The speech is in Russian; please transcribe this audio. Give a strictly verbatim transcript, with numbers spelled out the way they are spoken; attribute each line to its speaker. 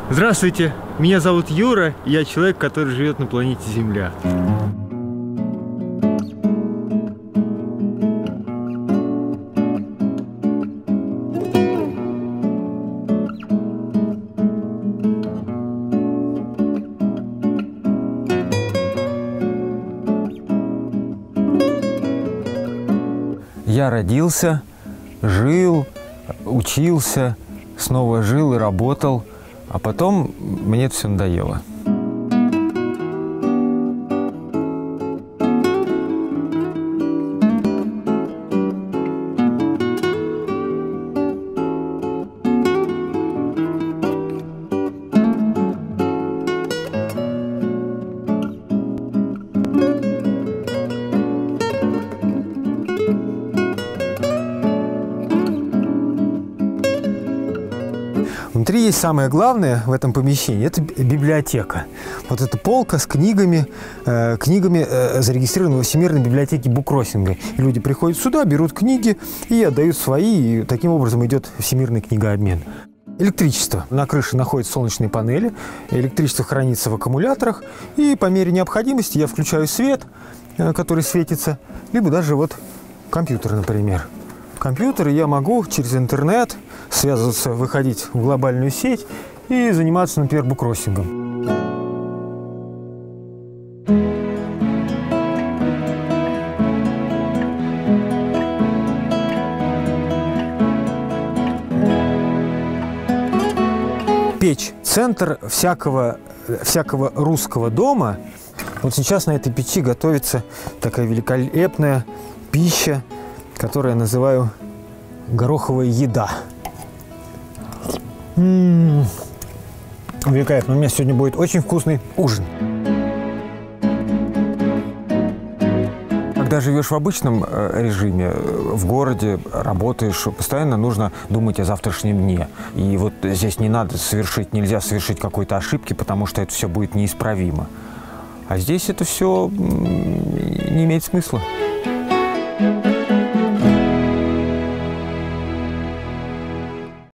Speaker 1: Здравствуйте, меня зовут Юра, и я человек, который живет на планете Земля.
Speaker 2: Я родился, жил, учился, снова жил и работал, а потом мне это все надоело. Внутри есть самое главное в этом помещении – это библиотека. Вот эта полка с книгами, э, книгами э, зарегистрированы во Всемирной библиотеке буккроссинга. И люди приходят сюда, берут книги и отдают свои, и таким образом идет всемирный книгообмен. Электричество. На крыше находятся солнечные панели, электричество хранится в аккумуляторах, и по мере необходимости я включаю свет, э, который светится, либо даже вот компьютер, например. Компьютер, я могу через интернет связываться, выходить в глобальную сеть и заниматься, например, буккроссингом. Печь – центр всякого, всякого русского дома. Вот сейчас на этой печи готовится такая великолепная пища, которую я называю гороховая еда. М-м-м. Великолепно. У меня сегодня будет очень вкусный ужин. Когда живешь в обычном режиме, в городе, работаешь, постоянно нужно думать о завтрашнем дне. И вот здесь не надо совершить, нельзя совершить какой-то ошибки, потому что это все будет неисправимо. А здесь это все не имеет смысла.